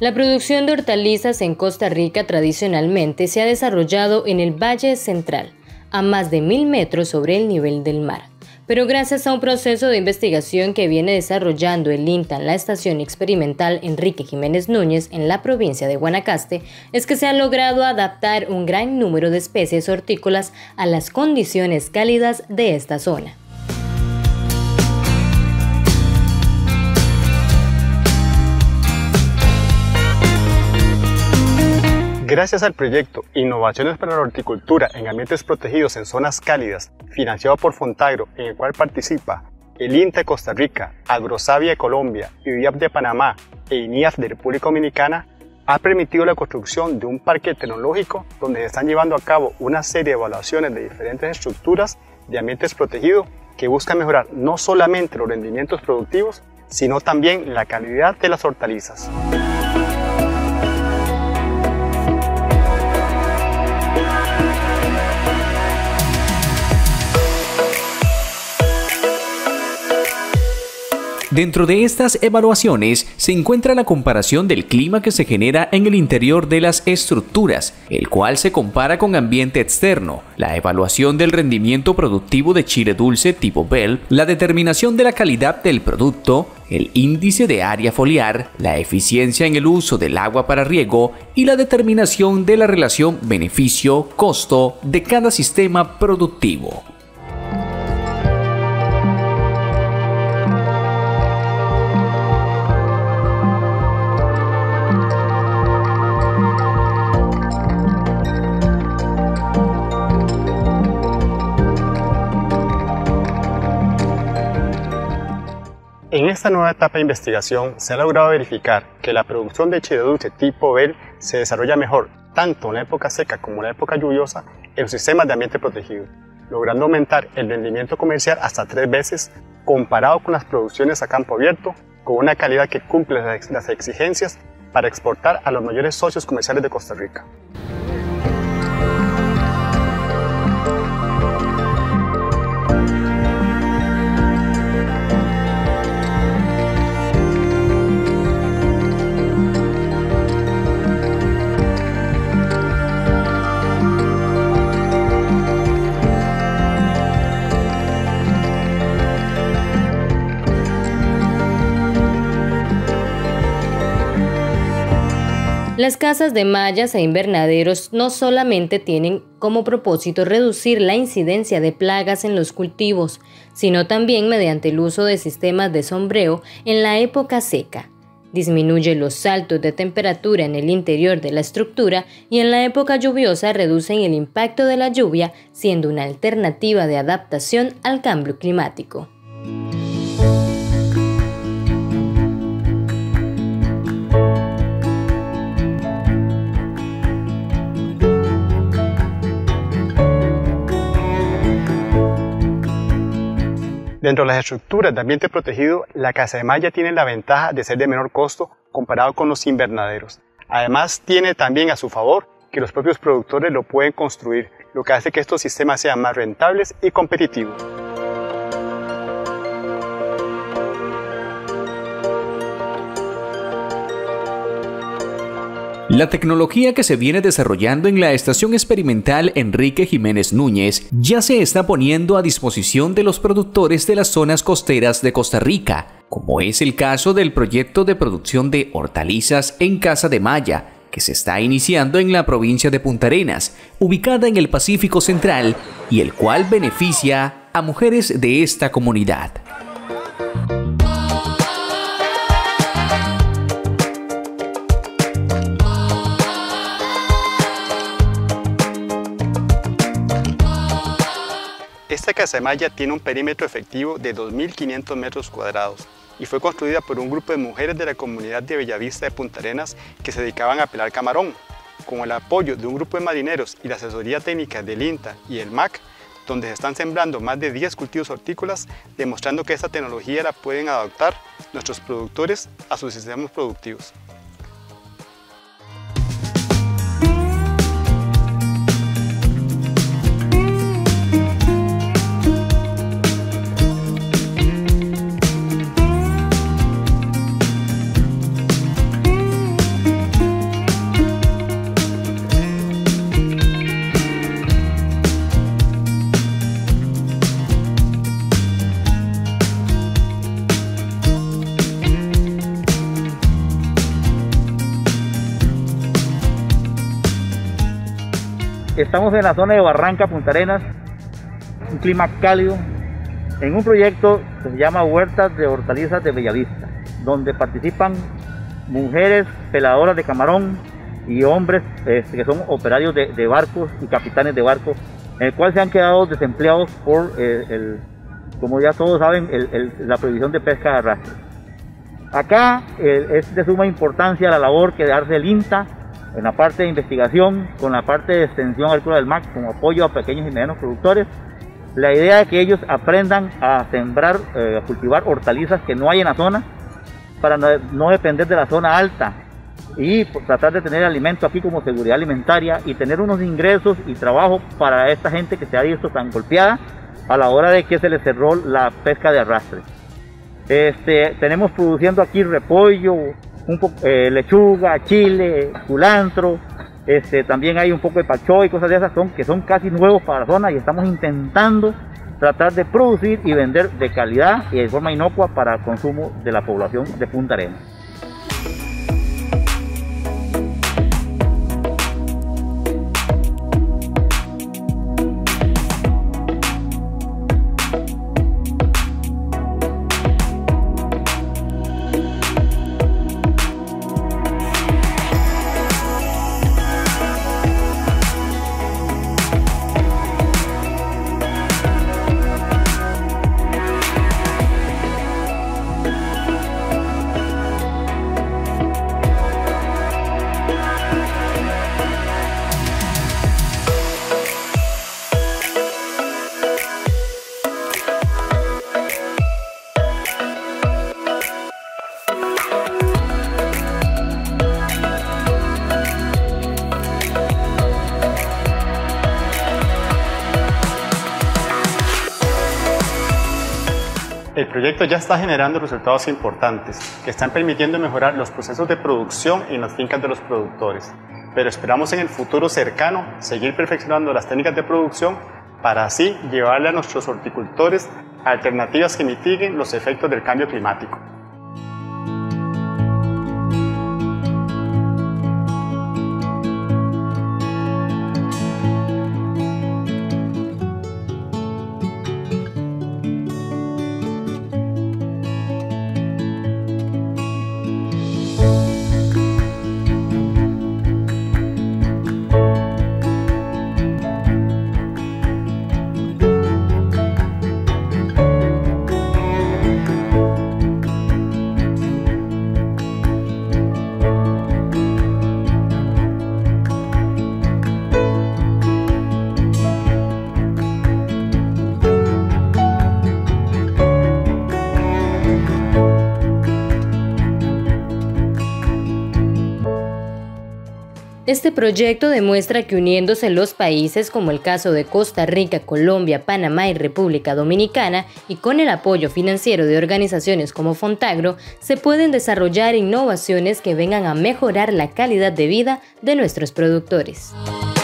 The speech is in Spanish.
La producción de hortalizas en Costa Rica tradicionalmente se ha desarrollado en el Valle Central, a más de 1000 metros sobre el nivel del mar. Pero gracias a un proceso de investigación que viene desarrollando el INTA en la Estación Experimental Enrique Jiménez Núñez en la provincia de Guanacaste, es que se ha logrado adaptar un gran número de especies hortícolas a las condiciones cálidas de esta zona. Gracias al proyecto Innovaciones para la Horticultura en Ambientes Protegidos en Zonas Cálidas, financiado por Fontagro, en el cual participa el INTA de Costa Rica, Agrosavia de Colombia, IDIAP de Panamá e INIAF de República Dominicana, ha permitido la construcción de un parque tecnológico donde se están llevando a cabo una serie de evaluaciones de diferentes estructuras de ambientes protegidos que buscan mejorar no solamente los rendimientos productivos, sino también la calidad de las hortalizas. Dentro de estas evaluaciones se encuentra la comparación del clima que se genera en el interior de las estructuras, el cual se compara con ambiente externo, la evaluación del rendimiento productivo de chile dulce tipo Bell, la determinación de la calidad del producto, el índice de área foliar, la eficiencia en el uso del agua para riego y la determinación de la relación beneficio-costo de cada sistema productivo. En esta nueva etapa de investigación se ha logrado verificar que la producción de chile dulce tipo Bell se desarrolla mejor tanto en la época seca como en la época lluviosa en los sistemas de ambiente protegido, logrando aumentar el rendimiento comercial hasta 3 veces comparado con las producciones a campo abierto, con una calidad que cumple las exigencias para exportar a los mayores socios comerciales de Costa Rica. Las casas de mallas e invernaderos no solamente tienen como propósito reducir la incidencia de plagas en los cultivos, sino también mediante el uso de sistemas de sombreo en la época seca. Disminuye los saltos de temperatura en el interior de la estructura y en la época lluviosa reducen el impacto de la lluvia, siendo una alternativa de adaptación al cambio climático. Dentro de las estructuras de ambiente protegido, la casa de malla tiene la ventaja de ser de menor costo comparado con los invernaderos. Además, tiene también a su favor que los propios productores lo pueden construir, lo que hace que estos sistemas sean más rentables y competitivos. La tecnología que se viene desarrollando en la Estación Experimental Enrique Jiménez Núñez ya se está poniendo a disposición de los productores de las zonas costeras de Costa Rica, como es el caso del proyecto de producción de hortalizas en casa de malla, que se está iniciando en la provincia de Punta Arenas, ubicada en el Pacífico Central, y el cual beneficia a mujeres de esta comunidad. Esta casa de malla tiene un perímetro efectivo de 2.500 metros cuadrados y fue construida por un grupo de mujeres de la comunidad de Bellavista de Punta Arenas que se dedicaban a pelar camarón. Con el apoyo de un grupo de marineros y la asesoría técnica del INTA y el MAC, donde se están sembrando más de 10 cultivos hortícolas, demostrando que esta tecnología la pueden adaptar nuestros productores a sus sistemas productivos. estamos en la zona de Barranca, Punta Arenas, un clima cálido, en un proyecto que se llama Huertas de Hortalizas de Bellavista, donde participan mujeres peladoras de camarón y hombres que son operarios de barcos y capitanes de barcos, en el cual se han quedado desempleados por, como ya todos saben, la prohibición de pesca de arrastre. Acá es de suma importancia la labor que hace el INTA en la parte de investigación, con la parte de extensión agrícola del MAC, como apoyo a pequeños y medianos productores. La idea es que ellos aprendan a sembrar, a cultivar hortalizas que no hay en la zona, para no depender de la zona alta y tratar de tener alimento aquí como seguridad alimentaria y tener unos ingresos y trabajo para esta gente que se ha visto tan golpeada a la hora de que se les cerró la pesca de arrastre. Tenemos produciendo aquí repollo, lechuga, chile, culantro, también hay un poco de pachoy y cosas de esas que son casi nuevos para la zona, y estamos intentando tratar de producir y vender de calidad y de forma inocua para consumo de la población de Punta Arenas. El proyecto ya está generando resultados importantes que están permitiendo mejorar los procesos de producción en las fincas de los productores, pero esperamos en el futuro cercano seguir perfeccionando las técnicas de producción para así llevarle a nuestros horticultores alternativas que mitiguen los efectos del cambio climático. Este proyecto demuestra que uniéndose los países, como el caso de Costa Rica, Colombia, Panamá y República Dominicana, y con el apoyo financiero de organizaciones como Fontagro, se pueden desarrollar innovaciones que vengan a mejorar la calidad de vida de nuestros productores.